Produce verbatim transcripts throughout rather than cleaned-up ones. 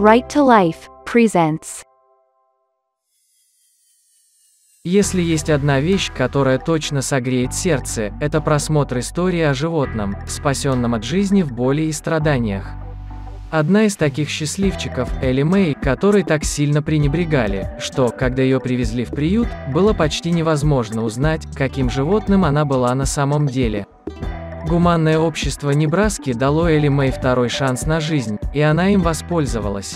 Right to Life presents. Если есть одна вещь, которая точно согреет сердце, это просмотр истории о животном, спасенном от жизни в боли и страданиях. Одна из таких счастливчиков – Элли Мэй, которой так сильно пренебрегали, что, когда ее привезли в приют, было почти невозможно узнать, каким животным она была на самом деле. Гуманное общество Небраски дало Элли Мэй второй шанс на жизнь, и она им воспользовалась.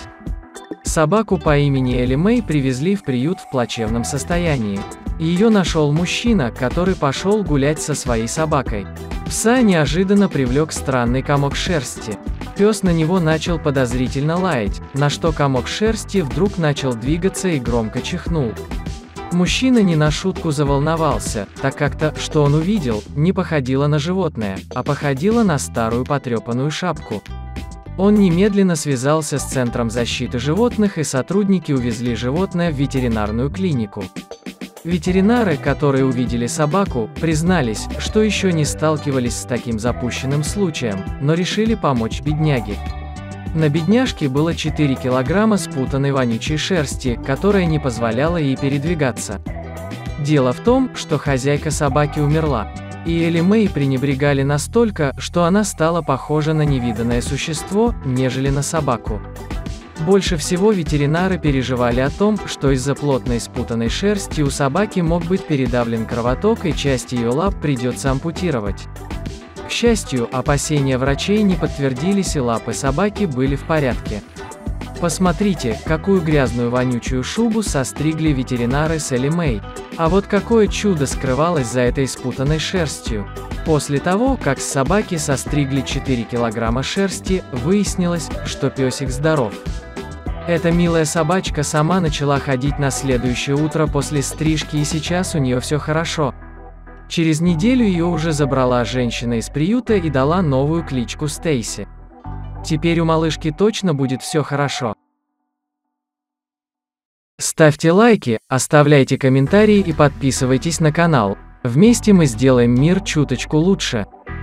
Собаку по имени Элли Мэй привезли в приют в плачевном состоянии. Ее нашел мужчина, который пошел гулять со своей собакой. Пса неожиданно привлек странный комок шерсти. Пес на него начал подозрительно лаять, на что комок шерсти вдруг начал двигаться и громко чихнул. Мужчина не на шутку заволновался, так как то, что он увидел, не походило на животное, а походило на старую потрепанную шапку. Он немедленно связался с Центром защиты животных, и сотрудники увезли животное в ветеринарную клинику. Ветеринары, которые увидели собаку, признались, что еще не сталкивались с таким запущенным случаем, но решили помочь бедняге. На бедняжке было четыре килограмма спутанной вонючей шерсти, которая не позволяла ей передвигаться. Дело в том, что хозяйка собаки умерла. И Элли Мэй пренебрегали настолько, что она стала похожа на невиданное существо, нежели на собаку. Больше всего ветеринары переживали о том, что из-за плотной спутанной шерсти у собаки мог быть передавлен кровоток, и часть ее лап придется ампутировать. К счастью, опасения врачей не подтвердились, и лапы собаки были в порядке. Посмотрите, какую грязную вонючую шубу состригли ветеринары с Элли Мэй. А вот какое чудо скрывалось за этой спутанной шерстью. После того, как с собаки состригли четыре килограмма шерсти, выяснилось, что песик здоров. Эта милая собачка сама начала ходить на следующее утро после стрижки, и сейчас у нее все хорошо. Через неделю ее уже забрала женщина из приюта и дала новую кличку Стейси. Теперь у малышки точно будет все хорошо. Ставьте лайки, оставляйте комментарии и подписывайтесь на канал. Вместе мы сделаем мир чуточку лучше.